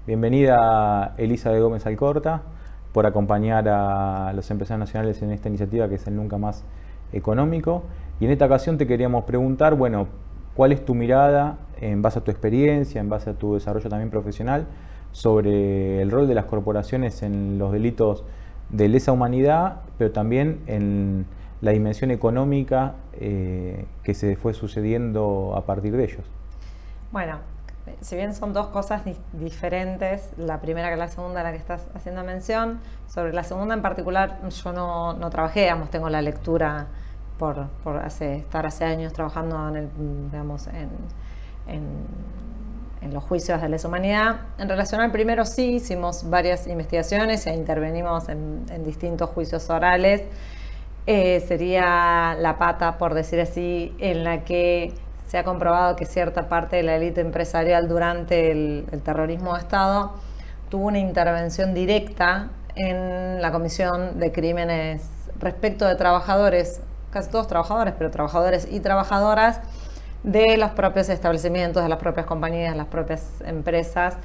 Bienvenida Elisa de Gómez Alcorta por acompañar a los empresarios nacionales en esta iniciativa que es el Nunca Más Económico. Y en esta ocasión te queríamos preguntar, bueno, ¿cuál es tu mirada en base a tu experiencia, en base a tu desarrollo también profesional, sobre el rol de las corporaciones en los delitos de lesa humanidad, pero también en la dimensión económica que se fue sucediendo a partir de ellos? Bueno, si bien son dos cosas diferentes, la primera que la segunda a la que estás haciendo mención, sobre la segunda en particular yo no trabajé, digamos, tengo la lectura por estar hace años trabajando en los juicios de lesa humanidad. En relación al primero sí, hicimos varias investigaciones e intervenimos en distintos juicios orales. Sería la pata, por decir así, en la que se ha comprobado que cierta parte de la élite empresarial durante el terrorismo de Estado tuvo una intervención directa en la comisión de crímenes respecto de trabajadores, casi todos trabajadores, pero trabajadores y trabajadoras de los propios establecimientos, de las propias compañías, de las propias empresas.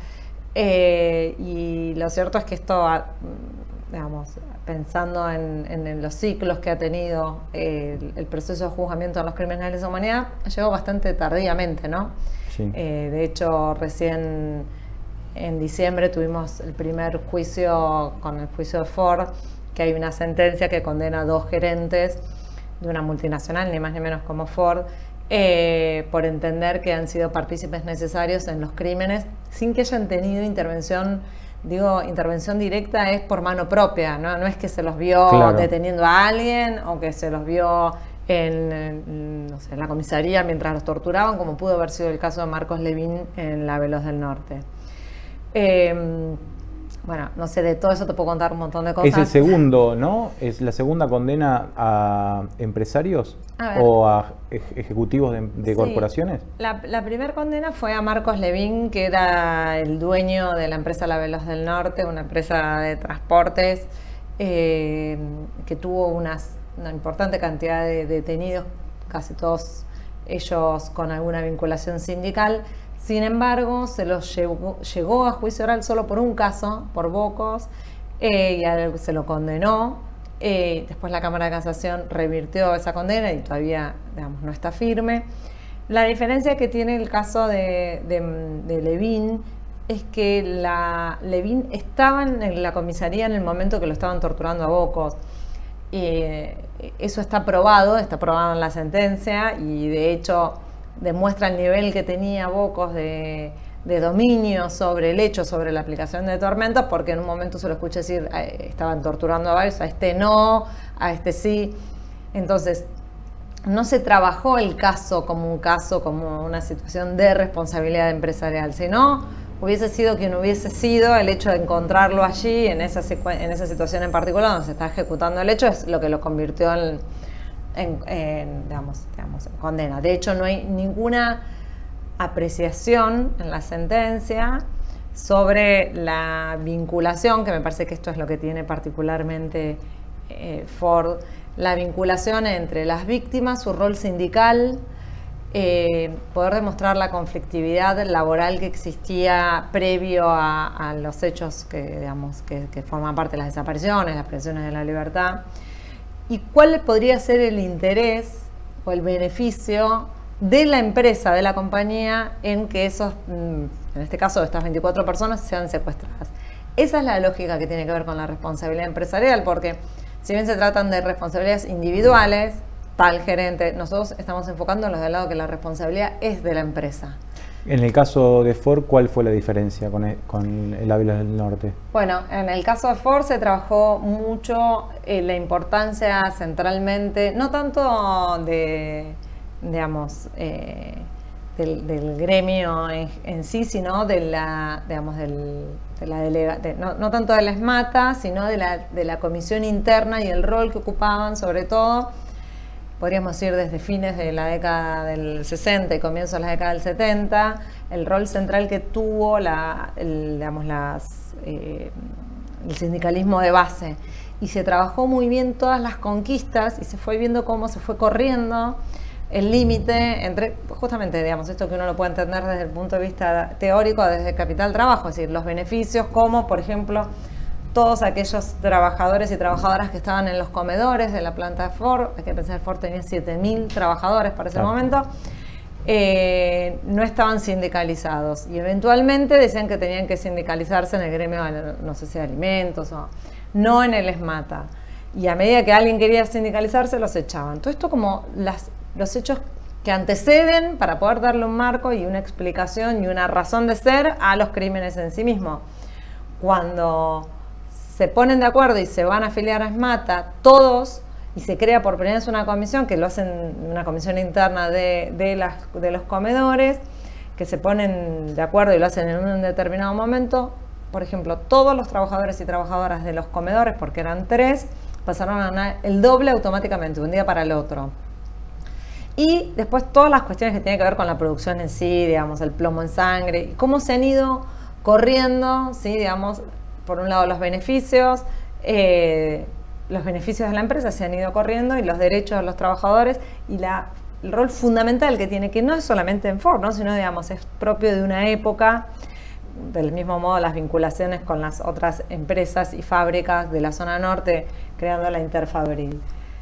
Y lo cierto es que esto, digamos, pensando en los ciclos que ha tenido el proceso de juzgamiento de los crímenes de lesa humanidad, llegó bastante tardíamente, ¿no? Sí. De hecho, recién en diciembre tuvimos el primer juicio con el juicio de Ford, que hay una sentencia que condena a 2 gerentes de una multinacional, ni más ni menos como Ford, por entender que han sido partícipes necesarios en los crímenes sin que hayan tenido intervención. Digo, intervención directa es por mano propia, ¿no? No es que se los vio Claro. deteniendo a alguien o que se los vio no sé, en la comisaría mientras los torturaban, como pudo haber sido el caso de Marcos Levín en la Veloz del Norte. Bueno, no sé, de todo eso te puedo contar un montón de cosas. Es el segundo, ¿no? ¿Es la segunda condena a empresarios o a ejecutivos de Sí, corporaciones? La primera condena fue a Marcos Levín, que era el dueño de la empresa La Veloz del Norte, una empresa de transportes que tuvo una importante cantidad de detenidos, casi todos ellos con alguna vinculación sindical. Sin embargo, se los llegó a juicio oral solo por un caso, por Bocos, y se lo condenó. Después la Cámara de Casación revirtió esa condena y todavía, digamos, no está firme. La diferencia que tiene el caso de Levín es que Levín estaba en la comisaría en el momento que lo estaban torturando a Bocos. Eso está probado en la sentencia, y de hecho demuestra el nivel que tenía Bocos de dominio sobre el hecho, sobre la aplicación de tormentas, porque en un momento se lo escuché decir, estaban torturando a varios, a este no, a este sí. Entonces, no se trabajó el caso, como una situación de responsabilidad empresarial, sino hubiese sido quien hubiese sido, el hecho de encontrarlo allí, en esa situación en particular, donde se está ejecutando el hecho, es lo que lo convirtió en condena. De hecho, no hay ninguna apreciación en la sentencia sobre la vinculación, que me parece que esto es lo que tiene particularmente Ford, la vinculación entre las víctimas, su rol sindical, poder demostrar la conflictividad laboral que existía previo a los hechos que forman parte de las desapariciones, las privaciones de la libertad, y cuál podría ser el interés o el beneficio de la empresa, de la compañía, en que en este caso, estas 24 personas sean secuestradas. Esa es la lógica que tiene que ver con la responsabilidad empresarial, porque si bien se tratan de responsabilidades individuales, tal gerente, nosotros estamos enfocándonos del lado que la responsabilidad es de la empresa. En el caso de Ford, ¿cuál fue la diferencia con el Ávila del Norte? Bueno, en el caso de Ford se trabajó mucho la importancia centralmente, no tanto del gremio en sí, sino no tanto de la ESMATA, sino de la comisión interna y el rol que ocupaban, sobre todo, podríamos ir desde fines de la década del 60 y comienzos de la década del 70, el rol central que tuvo el sindicalismo de base. Y se trabajó muy bien todas las conquistas y se fue viendo cómo se fue corriendo el límite entre, justamente, digamos, esto que uno lo puede entender desde el punto de vista teórico, desde capital trabajo, es decir, los beneficios como, por ejemplo, todos aquellos trabajadores y trabajadoras que estaban en los comedores de la planta de Ford, hay que pensar que Ford tenía 7.000 trabajadores para ese momento, no estaban sindicalizados y eventualmente decían que tenían que sindicalizarse en el gremio, no sé si de alimentos o no en el ESMATA. Y a medida que alguien quería sindicalizarse, los echaban. Todo esto como los hechos que anteceden para poder darle un marco y una explicación y una razón de ser a los crímenes en sí mismos. Cuando se ponen de acuerdo y se van a afiliar a ESMATA, todos, y se crea por primera vez una comisión, que lo hacen una comisión interna de los comedores, que se ponen de acuerdo y lo hacen en un determinado momento. Por ejemplo, todos los trabajadores y trabajadoras de los comedores, porque eran 3, pasaron a ganar el doble automáticamente, un día para el otro. Y después todas las cuestiones que tienen que ver con la producción en sí, digamos, el plomo en sangre, y cómo se han ido corriendo, ¿sí? Digamos, por un lado los beneficios de la empresa se han ido corriendo y los derechos de los trabajadores y el rol fundamental que tiene, que no es solamente en Ford, ¿no? Sino, digamos, es propio de una época. Del mismo modo, las vinculaciones con las otras empresas y fábricas de la zona norte, creando la Interfabril.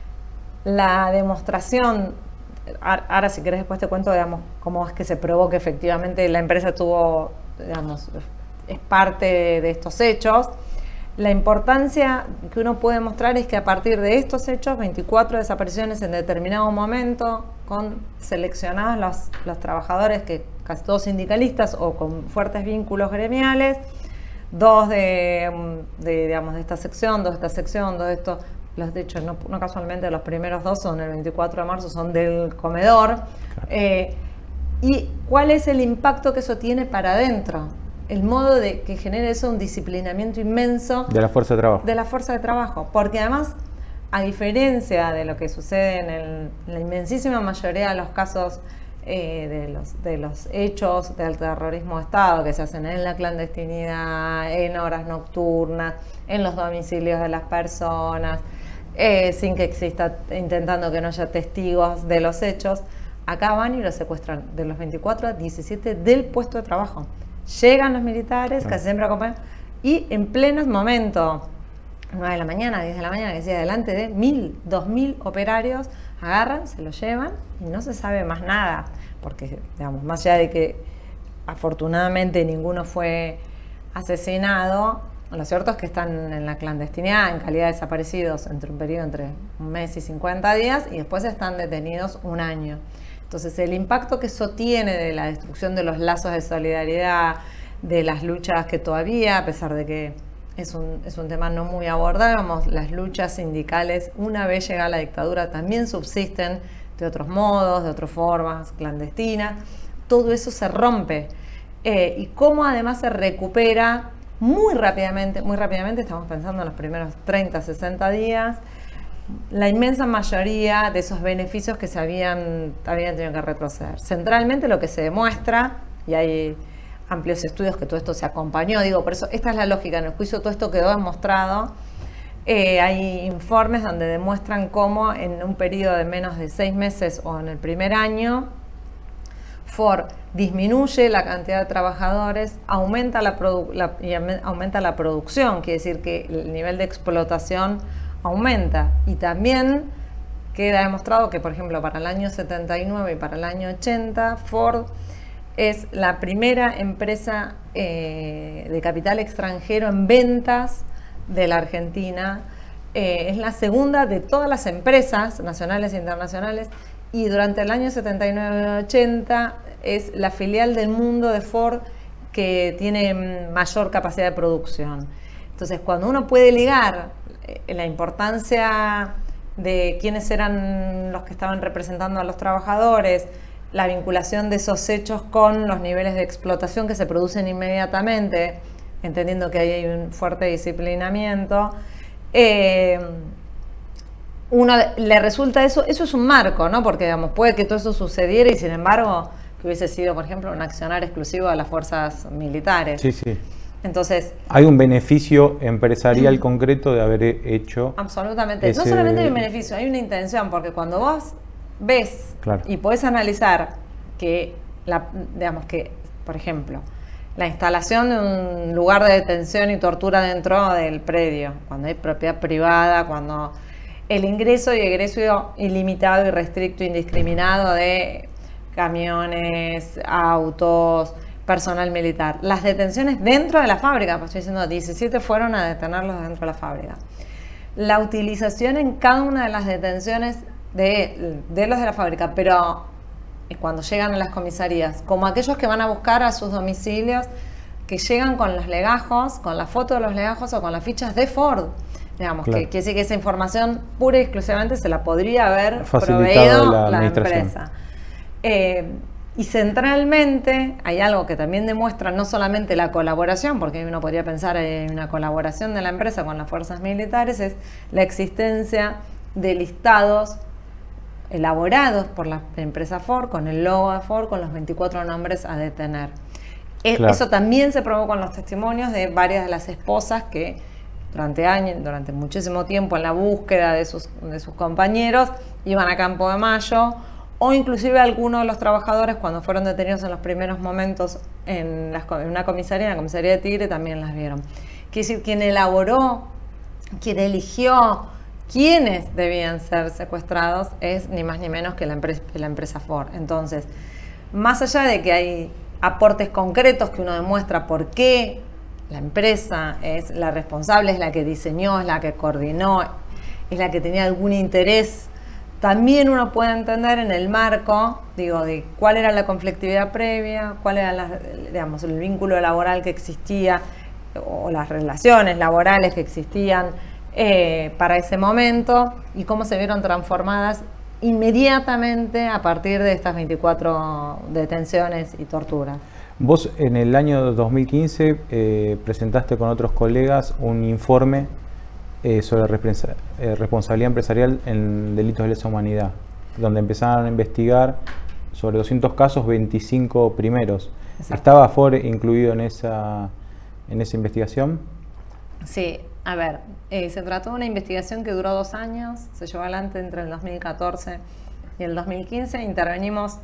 La demostración, ahora si querés después te cuento, digamos, cómo es que se probó que efectivamente la empresa tuvo, digamos, es parte de estos hechos. La importancia que uno puede mostrar es que a partir de estos hechos, 24 desapariciones en determinado momento, con seleccionados los trabajadores, que casi todos sindicalistas o con fuertes vínculos gremiales, 2 digamos, de esta sección, 2 de esta sección, 2 de estos, de hecho no casualmente los primeros 2 son el 24 de marzo, son del comedor. Claro. ¿Y cuál es el impacto que eso tiene para adentro? El modo de que genere eso un disciplinamiento inmenso de la fuerza de trabajo. De la fuerza de trabajo, porque además, a diferencia de lo que sucede en la inmensísima mayoría de los casos de los hechos del terrorismo de Estado que se hacen en la clandestinidad, en horas nocturnas, en los domicilios de las personas, sin que exista, intentando que no haya testigos de los hechos, acá van y los secuestran de los 24 a 17 del puesto de trabajo. Llegan los militares, casi siempre acompañan, y en plenos momentos, 9 de la mañana, 10 de la mañana, que decía, delante de 1.000, 2.000 operarios, agarran, se los llevan y no se sabe más nada, porque, digamos, más allá de que afortunadamente ninguno fue asesinado, lo cierto es que están en la clandestinidad, en calidad de desaparecidos, entre un periodo entre un mes y 50 días, y después están detenidos un año. Entonces, el impacto que eso tiene de la destrucción de los lazos de solidaridad, de las luchas que todavía, a pesar de que es un tema no muy abordado, las luchas sindicales, una vez llegada la dictadura, también subsisten de otros modos, de otras formas, clandestinas. Todo eso se rompe. Y cómo además se recupera muy rápidamente, estamos pensando en los primeros 30, 60 días, la inmensa mayoría de esos beneficios que se habían tenido que retroceder. Centralmente lo que se demuestra, y hay amplios estudios que todo esto se acompañó, digo, por eso esta es la lógica, en el juicio todo esto quedó demostrado. Hay informes donde demuestran cómo en un periodo de menos de 6 meses o en el primer año, Ford disminuye la cantidad de trabajadores, aumenta la producción, quiere decir que el nivel de explotación aumenta, y también queda demostrado que, por ejemplo, para el año 79 y para el año 80, Ford es la primera empresa de capital extranjero en ventas de la Argentina, es la segunda de todas las empresas nacionales e internacionales, y durante el año 79 y 80 es la filial del mundo de Ford que tiene mayor capacidad de producción. Entonces, cuando uno puede ligar la importancia de quiénes eran los que estaban representando a los trabajadores, la vinculación de esos hechos con los niveles de explotación que se producen inmediatamente, entendiendo que ahí hay un fuerte disciplinamiento, uno le resulta eso es un marco, ¿no? Porque, digamos, puede que todo eso sucediera y sin embargo que hubiese sido, por ejemplo, un accionar exclusivo de las fuerzas militares. Sí, sí. Entonces, hay un beneficio empresarial concreto de haber hecho. Absolutamente. No solamente hay un beneficio, hay una intención, porque cuando vos ves Claro. y podés analizar que, digamos que, por ejemplo, la instalación de un lugar de detención y tortura dentro del predio, cuando hay propiedad privada, cuando el ingreso y egreso ilimitado, irrestricto, indiscriminado de camiones, autos, personal militar. Las detenciones dentro de la fábrica, pues estoy diciendo 17 fueron a detenerlos dentro de la fábrica. La utilización en cada una de las detenciones de los de la fábrica, pero cuando llegan a las comisarías, como aquellos que van a buscar a sus domicilios, que llegan con los legajos, con la foto de los legajos o con las fichas de Ford. Digamos, claro. que quiere decir que esa información pura y exclusivamente se la podría haber Facilitado proveído la administración. empresa. Y centralmente hay algo que también demuestra no solamente la colaboración, porque uno podría pensar en una colaboración de la empresa con las fuerzas militares, es la existencia de listados elaborados por la empresa Ford, con el logo de Ford, con los 24 nombres a detener. Claro. Eso también se probó con los testimonios de varias de las esposas que durante muchísimo tiempo en la búsqueda de sus compañeros iban a Campo de Mayo, o inclusive algunos de los trabajadores cuando fueron detenidos en los primeros momentos en una comisaría, en la comisaría de Tigre, también las vieron. Quiere decir, quien elaboró, quien eligió quiénes debían ser secuestrados es ni más ni menos que la empresa Ford. Entonces, más allá de que hay aportes concretos que uno demuestra por qué la empresa es la responsable, es la que diseñó, es la que coordinó, es la que tenía algún interés, también uno puede entender en el marco, digo, de cuál era la conflictividad previa, cuál era digamos, el vínculo laboral que existía o las relaciones laborales que existían para ese momento y cómo se vieron transformadas inmediatamente a partir de estas 24 detenciones y torturas. Vos en el año 2015 presentaste con otros colegas un informe sobre responsabilidad empresarial en delitos de lesa humanidad, donde empezaron a investigar sobre 200 casos, 25 primeros. Sí. ¿Estaba Ford incluido en esa investigación? Sí, a ver, se trató de una investigación que duró 2 años, se llevó adelante entre el 2014 y el 2015, intervenimos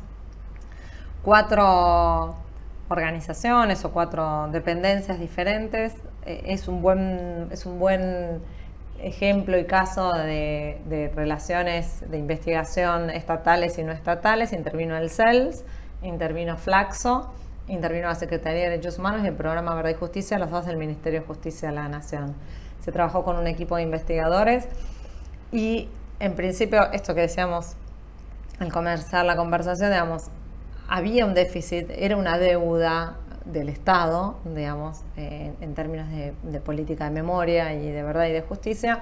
4 organizaciones o 4 dependencias diferentes. Es un buen ejemplo y caso de relaciones de investigación estatales y no estatales. Intervino el CELS, intervino Flaxo, intervino la Secretaría de Derechos Humanos y el Programa Verdad y Justicia, los dos del Ministerio de Justicia de la Nación. Se trabajó con un equipo de investigadores y, en principio, esto que decíamos al comenzar la conversación, digamos, había un déficit, era una deuda del Estado, digamos, en términos de política de memoria y de verdad y de justicia,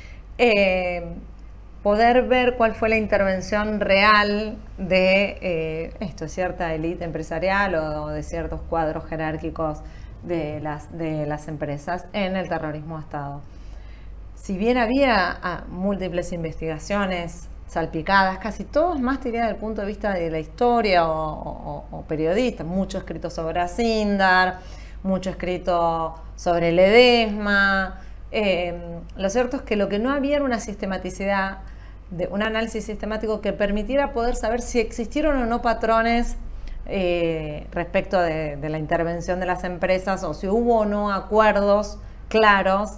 poder ver cuál fue la intervención real de cierta élite empresarial o de ciertos cuadros jerárquicos de las empresas en el terrorismo de Estado. Si bien había múltiples investigaciones salpicadas, casi todos más diría desde el punto de vista de la historia o periodista, mucho escrito sobre Asindar, mucho escrito sobre Ledesma. Lo cierto es que lo que no había era una sistematicidad, un análisis sistemático que permitiera poder saber si existieron o no patrones respecto de la intervención de las empresas o si hubo o no acuerdos claros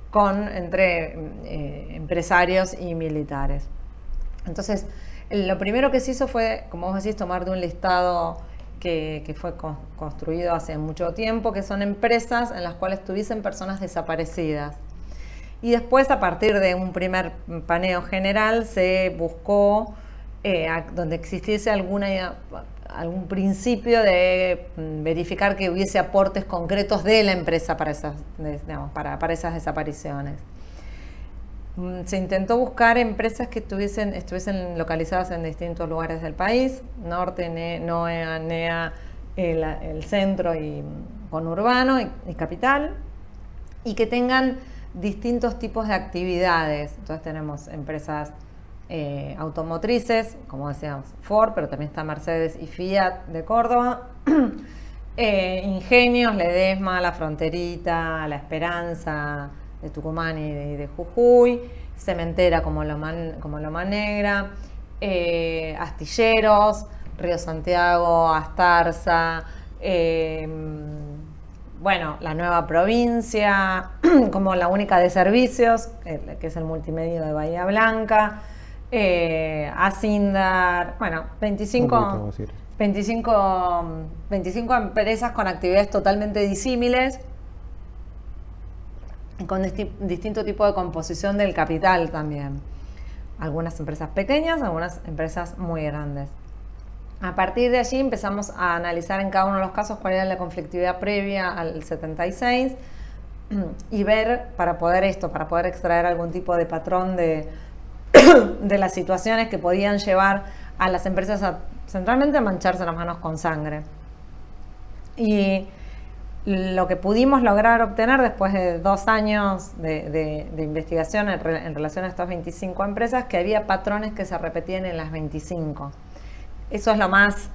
entre empresarios y militares. Entonces, lo primero que se hizo fue, como vos decís, tomar de un listado que fue construido hace mucho tiempo, que son empresas en las cuales tuviesen personas desaparecidas. Y después, a partir de un primer paneo general, se buscó donde existiese algún principio de verificar que hubiese aportes concretos de la empresa para esas desapariciones. Se intentó buscar empresas que estuviesen localizadas en distintos lugares del país, norte, NOEA, NEA, el centro y conurbano y capital, y que tengan distintos tipos de actividades. Entonces tenemos empresas automotrices, como decíamos, Ford, pero también está Mercedes y Fiat de Córdoba, ingenios, Ledesma, La Fronterita, La Esperanza de Tucumán y de Jujuy, cementera como Loma Negra, astilleros, Río Santiago, Astarza, bueno, la nueva provincia, como la única de servicios, que es el multimedio de Bahía Blanca, Asindar, bueno, 25 empresas con actividades totalmente disímiles, con distinto tipo de composición del capital también. Algunas empresas pequeñas, algunas empresas muy grandes. A partir de allí empezamos a analizar en cada uno de los casos cuál era la conflictividad previa al 76 y ver para poder extraer algún tipo de patrón de las situaciones que podían llevar a las empresas centralmente a mancharse las manos con sangre. Y lo que pudimos lograr obtener después de 2 años de investigación en relación a estas 25 empresas, que había patrones que se repetían en las 25. Eso es lo más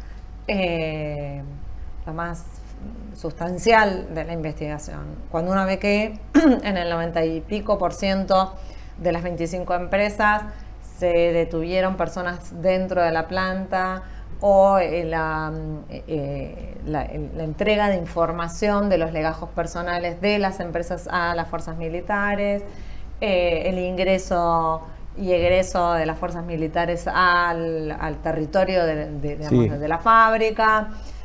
sustancial de la investigación. Cuando uno ve que en el 90 y pico % de las 25 empresas se detuvieron personas dentro de la planta, o la entrega de información de los legajos personales de las empresas a las fuerzas militares, el ingreso y egreso de las fuerzas militares al territorio de la fábrica,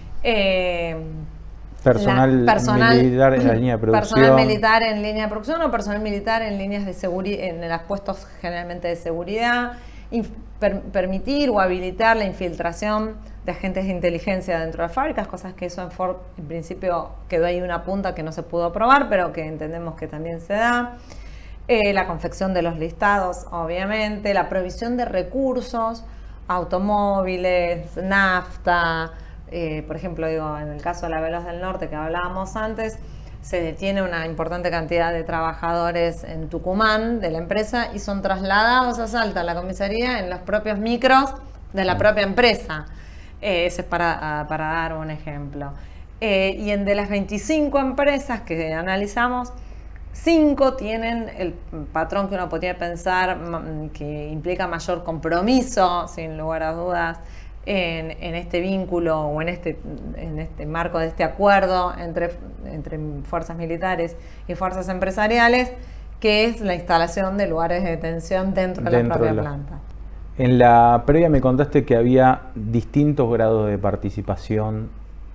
personal militar en la línea de producción. Personal militar en línea de producción o personal militar en líneas de seguridad, en los puestos generalmente de seguridad, permitir o habilitar la infiltración de agentes de inteligencia dentro de fábricas, cosas que eso en principio quedó ahí una punta que no se pudo probar, pero que entendemos que también se da. La confección de los listados, obviamente, la provisión de recursos, automóviles, nafta, por ejemplo, en el caso de la Veloz del Norte que hablábamos antes, se detiene una importante cantidad de trabajadores en Tucumán de la empresa y son trasladados a Salta, a la comisaría, en los propios micros de la propia empresa. Ese es para dar un ejemplo. Y de las 25 empresas que analizamos, 5 tienen el patrón que uno podría pensar que implica mayor compromiso, sin lugar a dudas, en este vínculo o en este marco de este acuerdo entre fuerzas militares y fuerzas empresariales, que es la instalación de lugares de detención dentro de la propia planta. En la previa me contaste que había distintos grados de participación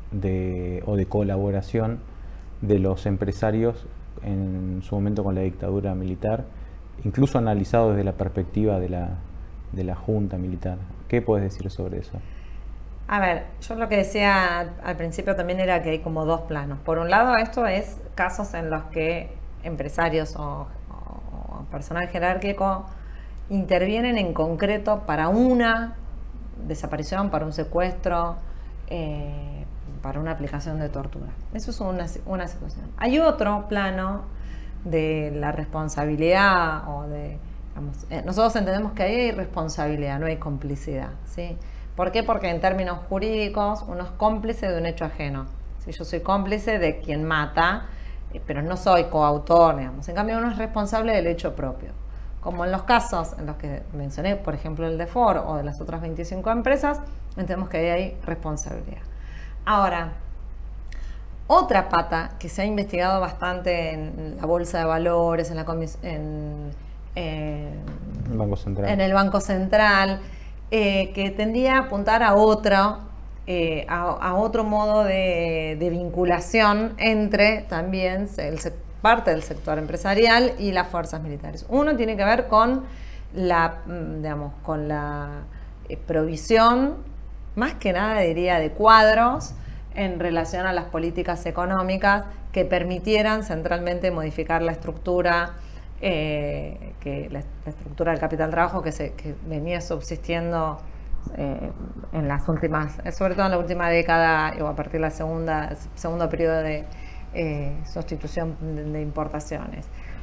o de colaboración de los empresarios en su momento con la dictadura militar, incluso analizado desde la perspectiva de la junta militar. ¿Qué puedes decir sobre eso? A ver, yo lo que decía al principio también era que hay como 2 planos. Por un lado, esto es casos en los que empresarios o personal jerárquico intervienen en concreto para una desaparición, para un secuestro, para una aplicación de tortura. Eso es una situación. Hay otro plano de la responsabilidad nosotros entendemos que ahí hay responsabilidad, no hay complicidad, ¿sí? ¿Por qué? Porque en términos jurídicos uno es cómplice de un hecho ajeno. Si yo soy cómplice de quien mata, pero no soy coautor, digamos. En cambio uno es responsable del hecho propio. Como en los casos en los que mencioné, por ejemplo el de Ford o de las otras 25 empresas, entendemos que ahí hay responsabilidad. Ahora, otra pata que se ha investigado bastante en la Bolsa de Valores, en el Banco Central, que tendía a apuntar a otro modo de vinculación entre también parte del sector empresarial y las fuerzas militares. Uno tiene que ver con la provisión, más que nada diría, de cuadros en relación a las políticas económicas que permitieran centralmente modificar la estructura, la estructura del capital trabajo que venía subsistiendo en las últimas, sobre todo en la última década o a partir del segundo periodo de sustitución de importaciones.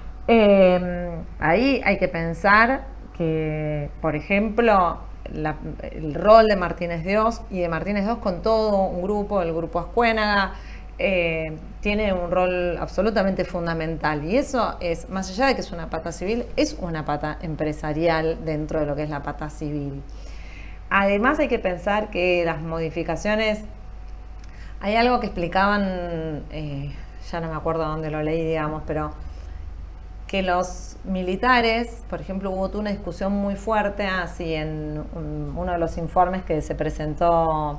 Ahí hay que pensar que, por ejemplo, el rol de Martínez Dios y de Martínez Dios con todo un grupo, el grupo Ascuénaga, tiene un rol absolutamente fundamental, y eso es, más allá de que es una pata civil, es una pata empresarial dentro de lo que es la pata civil. Además hay que pensar que las modificaciones, hay algo que explicaban, ya no me acuerdo dónde lo leí, digamos, pero que los militares, por ejemplo, hubo una discusión muy fuerte así en uno de los informes que se presentó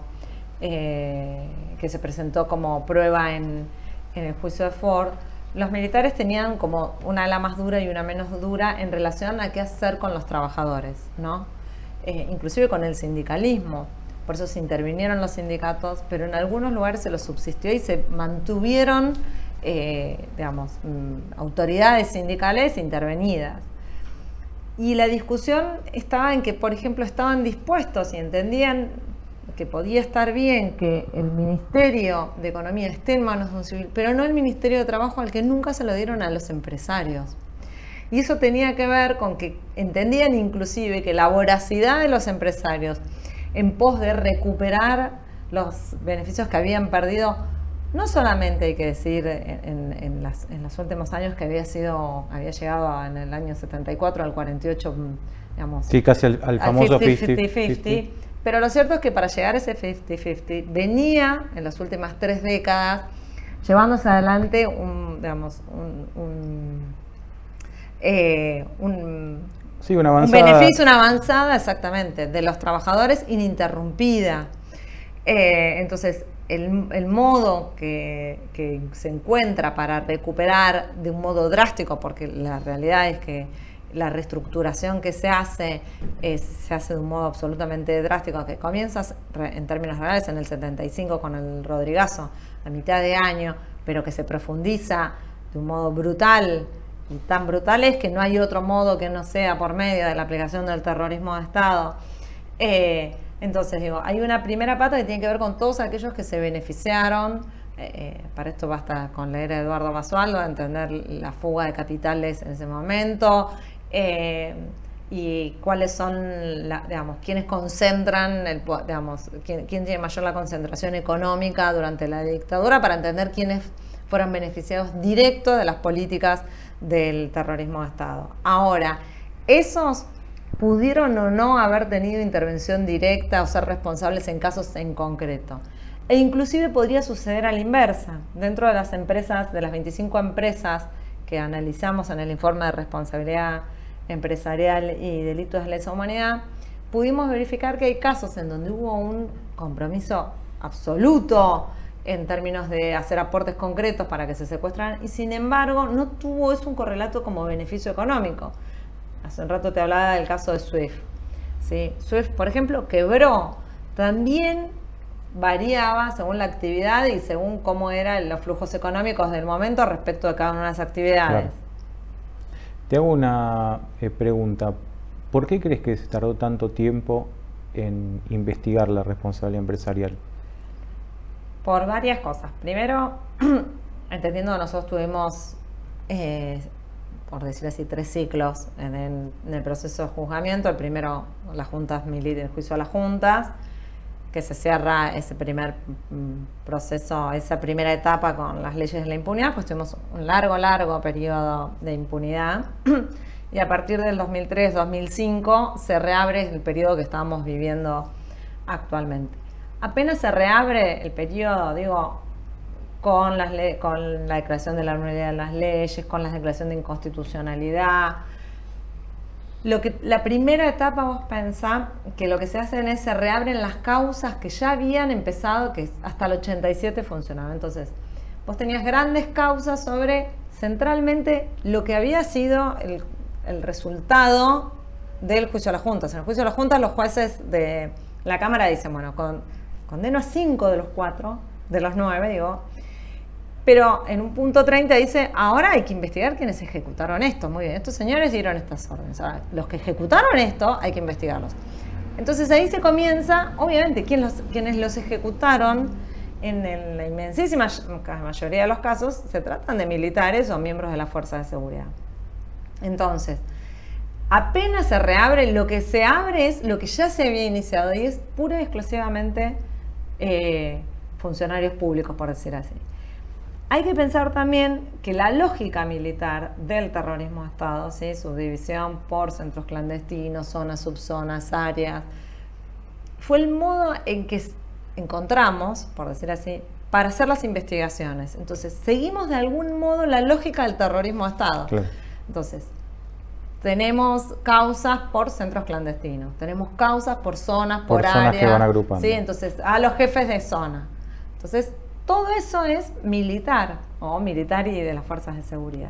como prueba en el juicio de Ford. Los militares tenían como una ala más dura y una menos dura en relación a qué hacer con los trabajadores, ¿no? Inclusive con el sindicalismo. Por eso se intervinieron los sindicatos, pero en algunos lugares se los subsistió y se mantuvieron, digamos, autoridades sindicales intervenidas. Y la discusión estaba en que, por ejemplo, estaban dispuestos y entendían que podía estar bien que el Ministerio de Economía esté en manos de un civil, pero no el Ministerio de Trabajo, al que nunca se lo dieron a los empresarios. Y eso tenía que ver con que entendían inclusive que la voracidad de los empresarios en pos de recuperar los beneficios que habían perdido, no solamente hay que decir en los últimos años que había llegado en el año 74 al 48, digamos. Sí, casi al famoso 50-50. Pero lo cierto es que para llegar a ese 50-50 venía en las últimas 3 décadas llevándose adelante un beneficio, una avanzada exactamente de los trabajadores ininterrumpida. Entonces el modo que se encuentra para recuperar de un modo drástico, porque la realidad es que la reestructuración que se hace de un modo absolutamente drástico, que comienza en términos reales en el 75 con el Rodrigazo a mitad de año, pero que se profundiza de un modo brutal, y tan brutal es que no hay otro modo que no sea por medio de la aplicación del terrorismo de Estado. Entonces digo, hay una primera pata que tiene que ver con todos aquellos que se beneficiaron. Para esto basta con leer a Eduardo Basualdo, entender la fuga de capitales en ese momento, y cuáles son, quiénes concentran, quién tiene mayor la concentración económica durante la dictadura, para entender quiénes fueron beneficiados directos de las políticas del terrorismo de Estado. Ahora, esos pudieron o no haber tenido intervención directa o ser responsables en casos en concreto. E inclusive podría suceder a la inversa. Dentro de las empresas, de las 25 empresas que analizamos en el informe de responsabilidad empresarial y delitos de lesa humanidad, pudimos verificar que hay casos en donde hubo un compromiso absoluto en términos de hacer aportes concretos para que se secuestraran, y sin embargo no tuvo eso un correlato como beneficio económico. Hace un rato te hablaba del caso de SWIFT. ¿Sí? SWIFT, por ejemplo, quebró. También variaba según la actividad y según cómo eran los flujos económicos del momento respecto de cada una de las actividades. Claro. Te hago una pregunta. ¿Por qué crees que se tardó tanto tiempo en investigar la responsabilidad empresarial? Por varias cosas. Primero, entendiendo que nosotros tuvimos, por decir así, 3 ciclos en el proceso de juzgamiento. El primero, las juntas el juicio a las juntas, que se cierra ese primer proceso, esa primera etapa con las leyes de la impunidad. Pues tuvimos un largo periodo de impunidad. Y a partir del 2003-2005 se reabre el periodo que estamos viviendo actualmente. Apenas se reabre el periodo, digo, con la declaración de la nulidad de las leyes, con la declaración de inconstitucionalidad. La primera etapa, vos pensás que lo que se hacen es se reabren las causas que ya habían empezado, que hasta el 87 funcionaba. Entonces, vos tenías grandes causas sobre, centralmente, lo que había sido el resultado del juicio a las juntas. En el juicio a las juntas, los jueces de la Cámara dicen, bueno, condeno a 5 de los 4, de los 9, digo, pero en un punto 30 dice, ahora hay que investigar quiénes ejecutaron esto. Muy bien, estos señores dieron estas órdenes. Ahora, los que ejecutaron esto, hay que investigarlos. Entonces ahí se comienza, obviamente, quienes los ejecutaron, en la inmensísima mayoría de los casos, se tratan de militares o miembros de las fuerzas de seguridad. Entonces, apenas se reabre, lo que se abre es lo que ya se había iniciado y es pura y exclusivamente funcionarios públicos, por decir así. Hay que pensar también que la lógica militar del terrorismo de Estado, ¿sí? Subdivisión por centros clandestinos, zonas, subzonas, áreas, fue el modo en que encontramos, por decir así, para hacer las investigaciones. Entonces, seguimos de algún modo la lógica del terrorismo de Estado. Claro. Entonces, tenemos causas por centros clandestinos, tenemos causas por zonas, por zonas áreas. que van agrupando. ¿Sí? Entonces, a los jefes de zona. Entonces, todo eso es militar, o militar y de las fuerzas de seguridad.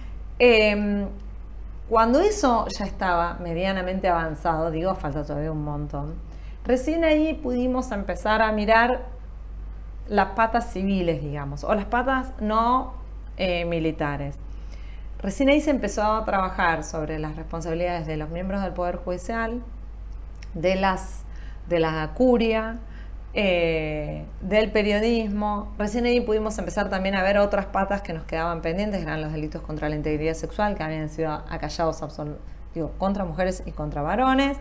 Cuando eso ya estaba medianamente avanzado, digo, falta todavía un montón, recién ahí pudimos empezar a mirar las patas civiles, digamos, o las patas no militares. Recién ahí se empezó a trabajar sobre las responsabilidades de los miembros del Poder Judicial, de la curia, del periodismo. Recién ahí pudimos empezar también a ver otras patas que nos quedaban pendientes, eran los delitos contra la integridad sexual, que habían sido acallados contra mujeres y contra varones.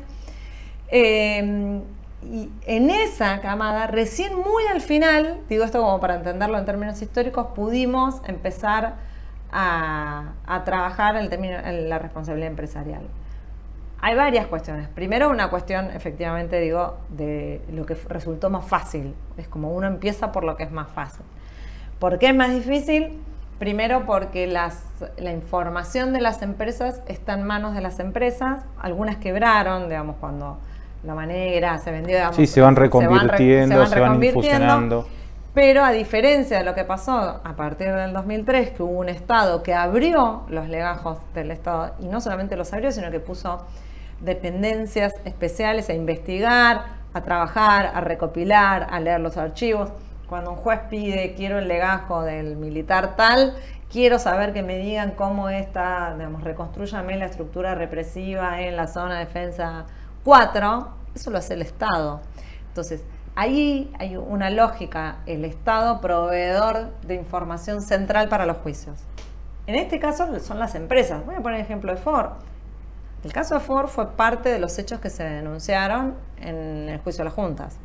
Y en esa camada, recién muy al final, digo esto como para entenderlo en términos históricos, pudimos empezar a trabajar en la responsabilidad empresarial. Hay varias cuestiones. Primero, una cuestión, efectivamente, digo, de lo que resultó más fácil. Es como uno empieza por lo que es más fácil. ¿Por qué es más difícil? Primero, porque la información de las empresas está en manos de las empresas. Algunas quebraron, digamos, cuando la manera se vendió, digamos, sí, se van reconvirtiendo, se van infusionando. Pero a diferencia de lo que pasó a partir del 2003, que hubo un Estado que abrió los legajos del Estado, y no solamente los abrió, sino que puso dependencias especiales a investigar, a trabajar, a recopilar, a leer los archivos. Cuando un juez pide, quiero el legajo del militar tal, quiero saber que me digan cómo está, digamos, reconstrúyame la estructura represiva en la zona de defensa 4, eso lo hace el Estado. Entonces, ahí hay una lógica, el Estado proveedor de información central para los juicios. En este caso son las empresas. Voy a poner el ejemplo de Ford. El caso de Ford fue parte de los hechos que se denunciaron en el juicio de las juntas.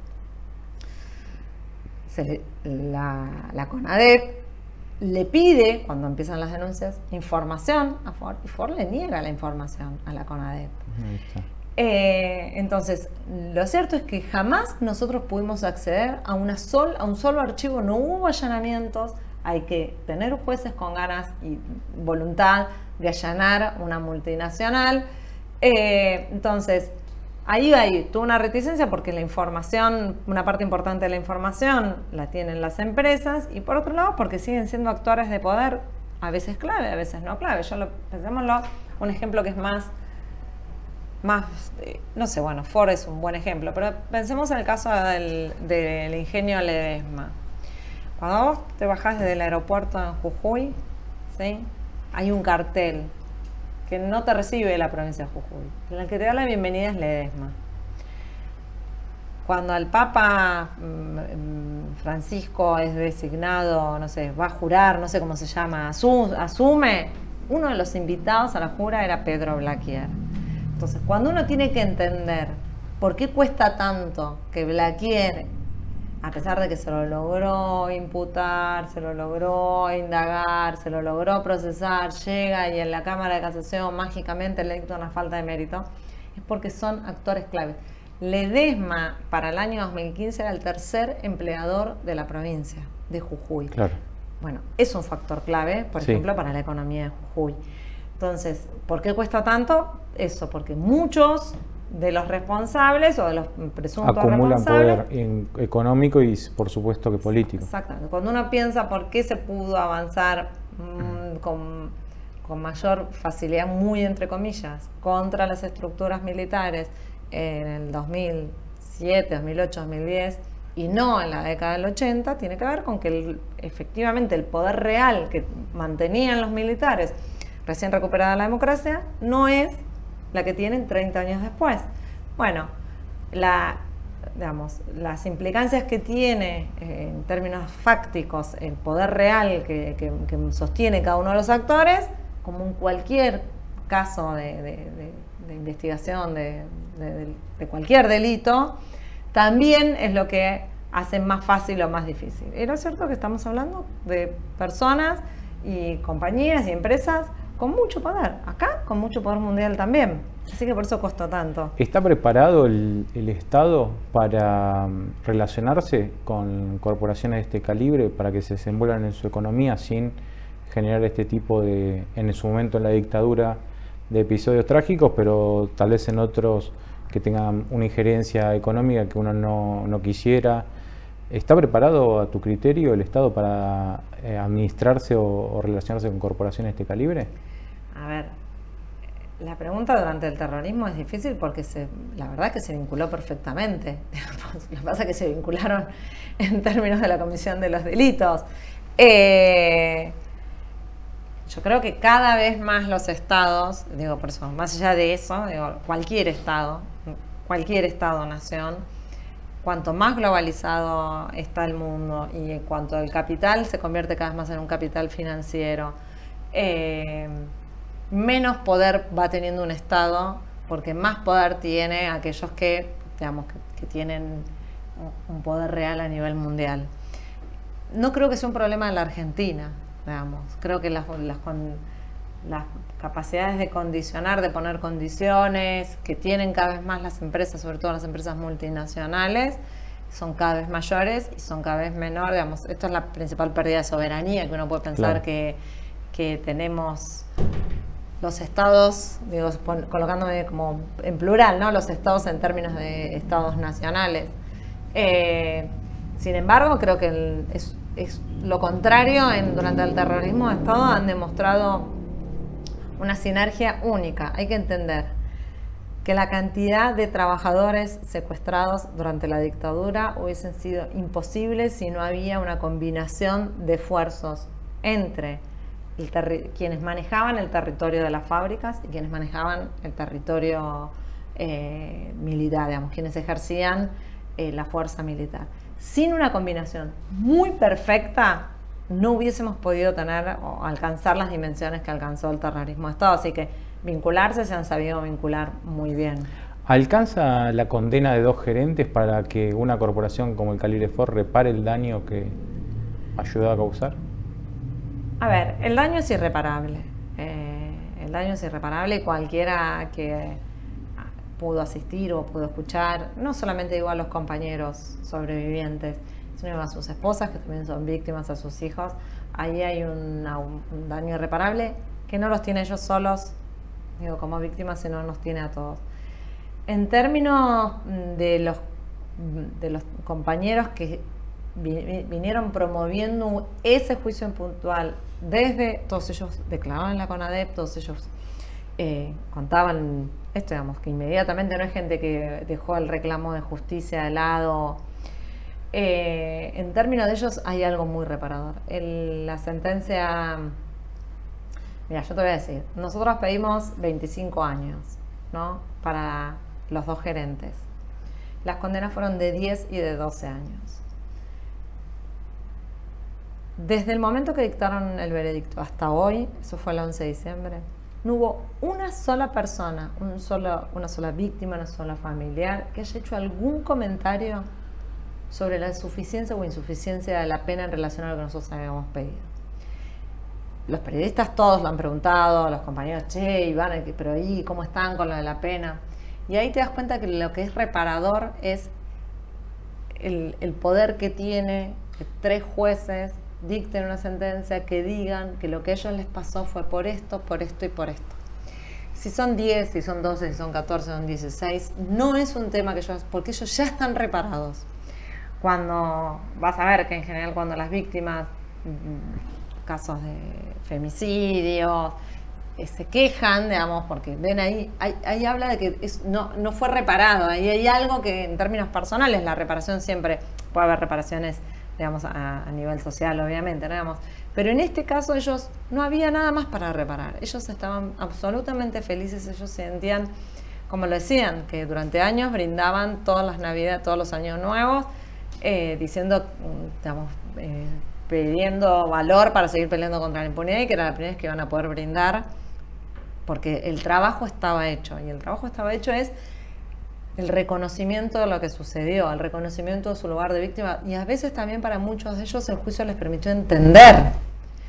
La CONADEP le pide, cuando empiezan las denuncias, información a Ford, y Ford le niega la información a la CONADEP. Entonces, lo cierto es que jamás nosotros pudimos acceder a un solo archivo, no hubo allanamientos. Hay que tener jueces con ganas y voluntad de allanar una multinacional. Entonces, ahí tuvo una reticencia porque la información, una parte importante de la información la tienen las empresas, y por otro lado porque siguen siendo actores de poder, a veces clave, a veces no clave. Pensémoslo, un ejemplo que es más, no sé, bueno, Ford es un buen ejemplo, pero pensemos en el caso del ingenio Ledesma. Cuando vos te bajás desde el aeropuerto en Jujuy, ¿sí?, hay un cartel que no te recibe la provincia de Jujuy. El que te da la bienvenida es Ledesma. Cuando el Papa Francisco es designado, no sé, va a jurar, no sé cómo se llama, asume, uno de los invitados a la jura era Pedro Blaquier. Entonces, cuando uno tiene que entender por qué cuesta tanto que Blaquier, a pesar de que se lo logró imputar, se lo logró indagar, se lo logró procesar, llega y en la Cámara de Casación mágicamente le dicta una falta de mérito, es porque son actores claves. Ledesma para el año 2015 era el tercer empleador de la provincia de Jujuy. Claro. Bueno, es un factor clave, por ejemplo, para la economía de Jujuy. Entonces, ¿por qué cuesta tanto? Eso, porque muchos de los responsables o de los presuntos acumulan responsables poder económico y por supuesto que político. Exactamente. Cuando uno piensa por qué se pudo avanzar con mayor facilidad, muy entre comillas, contra las estructuras militares en el 2007, 2008, 2010 y no en la década del 80, tiene que ver con que efectivamente el poder real que mantenían los militares recién recuperada la democracia no es la que tienen 30 años después. Bueno, las implicancias que tiene en términos fácticos el poder real que sostiene cada uno de los actores, como en cualquier caso de investigación de cualquier delito, también es lo que hace más fácil o más difícil. Y lo cierto es que estamos hablando de personas y compañías y empresas con mucho poder, acá con mucho poder mundial también. Así que por eso costó tanto. ¿Está preparado el Estado para relacionarse con corporaciones de este calibre, para que se desenvuelvan en su economía sin generar este tipo de, en su momento en la dictadura, de episodios trágicos, pero tal vez en otros que tengan una injerencia económica que uno no quisiera? ¿Está preparado a tu criterio el Estado para administrarse o relacionarse con corporaciones de este calibre? A ver, la pregunta durante el terrorismo es difícil porque la verdad que se vinculó perfectamente. Lo que pasa es que se vincularon en términos de la comisión de los delitos. Yo creo que cada vez más los estados, digo por eso, más allá de eso, digo, cualquier estado-nación, cuanto más globalizado está el mundo y en cuanto el capital se convierte cada vez más en un capital financiero, menos poder va teniendo un Estado, porque más poder tiene aquellos que, digamos, que tienen un poder real a nivel mundial. No creo que sea un problema de la Argentina, digamos. Creo que las capacidades de condicionar, de poner condiciones que tienen cada vez más las empresas, sobre todo las empresas multinacionales, son cada vez mayores y son cada vez menores. Digamos, esto es la principal pérdida de soberanía que uno puede pensar, claro, que tenemos los estados, digo, colocándome como en plural, ¿no? Los estados en términos de estados nacionales. Sin embargo, creo que es lo contrario. Durante el terrorismo de Estado han demostrado una sinergia única. Hay que entender que la cantidad de trabajadores secuestrados durante la dictadura hubiesen sido imposibles si no había una combinación de esfuerzos entre quienes manejaban el territorio de las fábricas y quienes manejaban el territorio militar, digamos, quienes ejercían la fuerza militar. Sin una combinación muy perfecta, no hubiésemos podido tener o alcanzar las dimensiones que alcanzó el terrorismo de Estado. Así que vincularse, se han sabido vincular muy bien. ¿Alcanza la condena de 2 gerentes para que una corporación como el Calibre Ford repare el daño que ayudó a causar? A ver, el daño es irreparable. El daño es irreparable y cualquiera que pudo asistir o pudo escuchar, no solamente digo a los compañeros sobrevivientes, sino a sus esposas, que también son víctimas, a sus hijos, ahí hay un daño irreparable que no los tiene ellos solos, digo, como víctimas, sino nos tiene a todos. En términos de los compañeros que vinieron promoviendo ese juicio en puntual, desde todos ellos declaraban en la CONADEP, todos ellos contaban esto, digamos, que inmediatamente no es gente que dejó el reclamo de justicia de lado. En términos de ellos hay algo muy reparador. La sentencia, mira, yo te voy a decir, nosotros pedimos 25 años, ¿no?, para los 2 gerentes. Las condenas fueron de 10 y de 12 años. Desde el momento que dictaron el veredicto hasta hoy, eso fue el 11 de diciembre, no hubo una sola persona, una sola víctima, una sola familiar que haya hecho algún comentario sobre la suficiencia o insuficiencia de la pena en relación a lo que nosotros habíamos pedido. Los periodistas todos lo han preguntado, los compañeros, che, Iván, pero ahí, ¿cómo están con lo de la pena? Y ahí te das cuenta que lo que es reparador es el poder que tiene que 3 jueces dicten una sentencia, que digan que lo que a ellos les pasó fue por esto y por esto. Si son 10, si son 12, si son 14, si son 16, no es un tema que porque ellos ya están reparados. Cuando vas a ver que en general cuando las víctimas, casos de femicidios, se quejan, digamos, porque ven ahí habla de que no fue reparado, ahí hay algo que en términos personales, la reparación siempre, puede haber reparaciones, digamos, a nivel social, obviamente, ¿no? Digamos, pero en este caso ellos no había nada más para reparar, ellos estaban absolutamente felices, ellos sentían, como lo decían, que durante años brindaban todas las Navidades, todos los años nuevos, diciendo, digamos, pidiendo valor para seguir peleando contra la impunidad, y que era la primera vez que iban a poder brindar, porque el trabajo estaba hecho, y el trabajo estaba hecho es el reconocimiento de lo que sucedió, el reconocimiento de su lugar de víctima, y a veces también para muchos de ellos el juicio les permitió entender.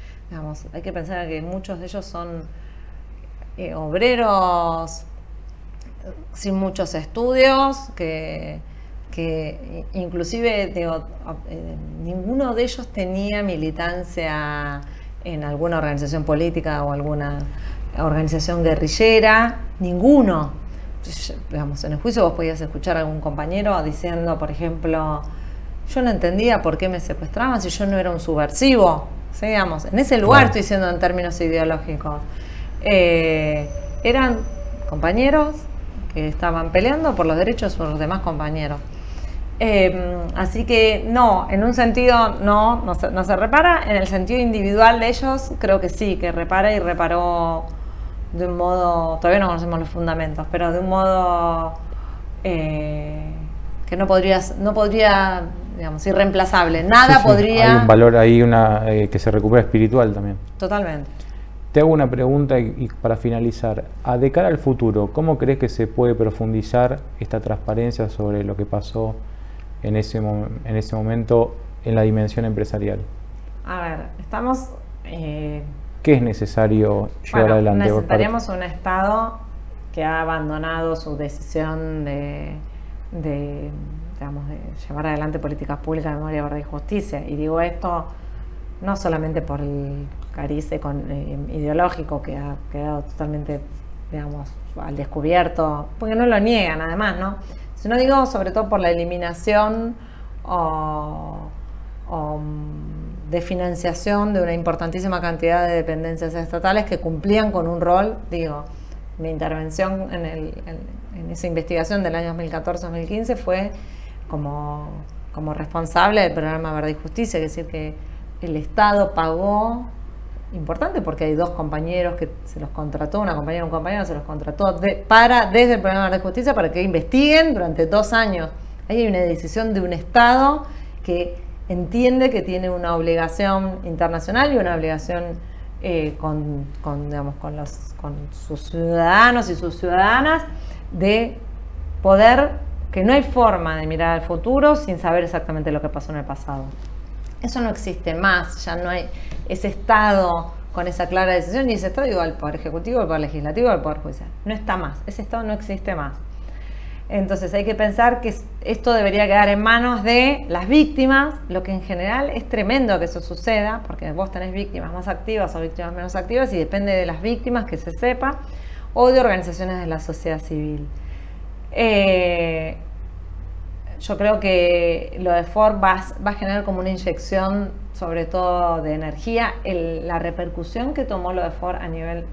Digamos, hay que pensar que muchos de ellos son obreros sin muchos estudios, que inclusive digo, ninguno de ellos tenía militancia en alguna organización política o alguna organización guerrillera, ninguno. Digamos, en el juicio vos podías escuchar a algún compañero diciendo, por ejemplo, yo no entendía por qué me secuestraban si yo no era un subversivo. ¿Sí? Digamos, en ese lugar estoy diciendo en términos ideológicos. Eran compañeros que estaban peleando por los derechos de sus demás compañeros. Así que no, en un sentido no se repara, en el sentido individual de ellos creo que sí, que repara y reparó de un modo, todavía no conocemos los fundamentos, pero de un modo que no podría, digamos, irreemplazable, nada sí, podría... Hay un valor ahí que se recupera espiritual también. Totalmente. Te hago una pregunta y para finalizar, de cara al futuro, ¿cómo crees que se puede profundizar esta transparencia sobre lo que pasó en ese momento en la dimensión empresarial? A ver, estamos... ¿Qué es necesario llevar adelante? Necesitaríamos un Estado que ha abandonado su decisión de llevar adelante políticas públicas de memoria, verdad y justicia. Y digo esto no solamente por el cariz ideológico que ha quedado totalmente, digamos, al descubierto, porque no lo niegan además, ¿no? Sino digo sobre todo por la eliminación de financiación de una importantísima cantidad de dependencias estatales que cumplían con un rol, digo, mi intervención en esa investigación del año 2014-2015 fue como responsable del programa Verdad y Justicia, es decir, que el Estado pagó, importante porque hay dos compañeros que se los contrató, una compañera y un compañero se los contrató desde el programa Verdad y Justicia para que investiguen durante 2 años. Ahí hay una decisión de un Estado que entiende que tiene una obligación internacional y una obligación con sus ciudadanos y sus ciudadanas de poder, que no hay forma de mirar al futuro sin saber exactamente lo que pasó en el pasado. Eso no existe más, ya no hay ese Estado con esa clara decisión, y ese Estado igual al Poder Ejecutivo, al Poder Legislativo, al Poder Judicial. No está más, ese Estado no existe más. Entonces hay que pensar que esto debería quedar en manos de las víctimas, lo que en general es tremendo que eso suceda, porque vos tenés víctimas más activas o víctimas menos activas y depende de las víctimas que se sepa, o de organizaciones de la sociedad civil. Yo creo que lo de Ford va a generar como una inyección, sobre todo de energía. La repercusión que tomó lo de Ford a nivel...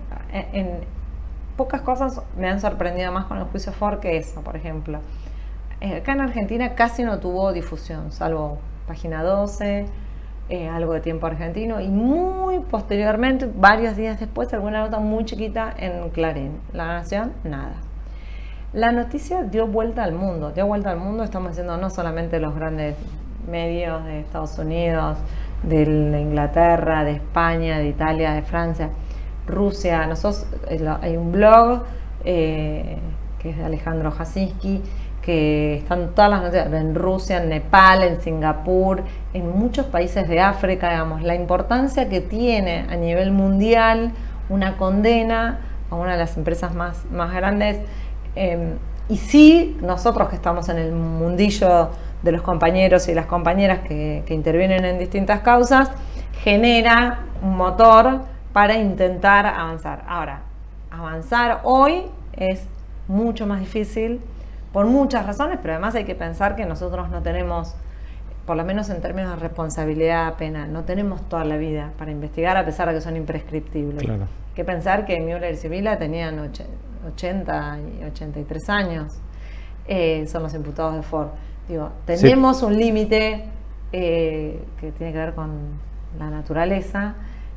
pocas cosas me han sorprendido más con el juicio Ford que eso, por ejemplo. Acá en Argentina casi no tuvo difusión, salvo Página 12, algo de Tiempo Argentino, y muy posteriormente, varios días después, alguna nota muy chiquita en Clarín. La Nación, nada. La noticia dio vuelta al mundo, estamos diciendo no solamente los grandes medios de Estados Unidos, de Inglaterra, de España, de Italia, de Francia, Rusia. Nosotros, hay un blog que es de Alejandro Jasinski, que están todas las noticias en Rusia, en Nepal, en Singapur, en muchos países de África, digamos, la importancia que tiene a nivel mundial una condena a una de las empresas más grandes. Y sí, nosotros que estamos en el mundillo de los compañeros y las compañeras que intervienen en distintas causas, genera un motor para intentar avanzar. Ahora, avanzar hoy es mucho más difícil por muchas razones, pero además hay que pensar que nosotros no tenemos, por lo menos en términos de responsabilidad penal, no tenemos toda la vida para investigar, a pesar de que son imprescriptibles. Claro. Hay que pensar que Müller y Sibila tenían 80 y 83 años, son los imputados de Ford. Digo, tenemos un límite que tiene que ver con la naturaleza,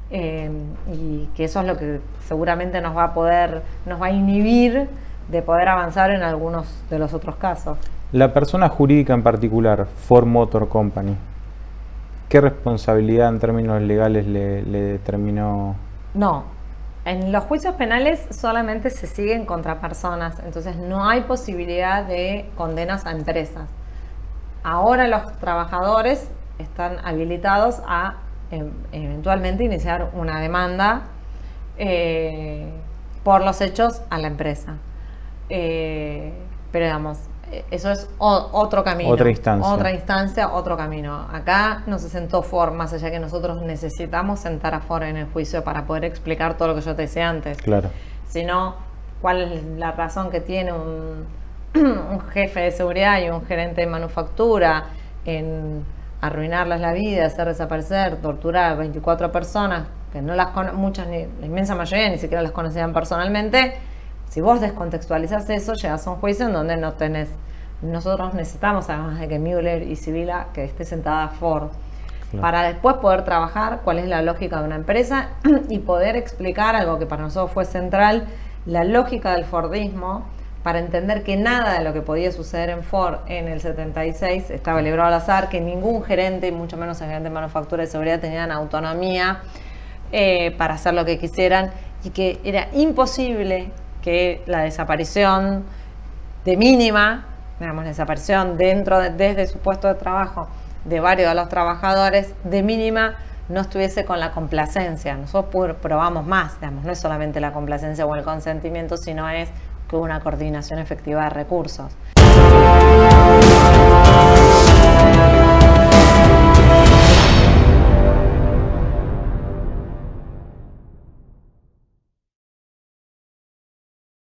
y que eso es lo que seguramente nos va a inhibir de poder avanzar en algunos de los otros casos. La persona jurídica en particular, Ford Motor Company, ¿qué responsabilidad en términos legales le determinó? No, en los juicios penales solamente se siguen contra personas, entonces no hay posibilidad de condenas a empresas. Ahora los trabajadores están habilitados a eventualmente iniciar una demanda por los hechos a la empresa. pero digamos, eso es otro camino. Otra instancia. Otra instancia, otro camino. Acá no se sentó Ford, más allá que nosotros necesitamos sentar a Ford en el juicio para poder explicar todo lo que yo te decía antes. Claro. Sino, cuál es la razón que tiene un jefe de seguridad y un gerente de manufactura en arruinarles la vida, hacer desaparecer, torturar a 24 personas, que no las muchas, la inmensa mayoría ni siquiera las conocían personalmente. Si vos descontextualizás eso, llegás a un juicio en donde no tenés. Nosotros necesitamos, además de que Müller y Sibila, que esté sentada Ford, claro, para después poder trabajar cuál es la lógica de una empresa y poder explicar algo que para nosotros fue central, la lógica del Fordismo, para entender que nada de lo que podía suceder en Ford en el 76 estaba librado al azar, que ningún gerente, y mucho menos el gerente de manufactura y seguridad, tenían autonomía para hacer lo que quisieran, y que era imposible que la desaparición de mínima, digamos, la desaparición desde su puesto de trabajo de varios de los trabajadores, de mínima no estuviese con la complacencia. Nosotros probamos más, digamos, no es solamente la complacencia o el consentimiento, sino es que hubo una coordinación efectiva de recursos.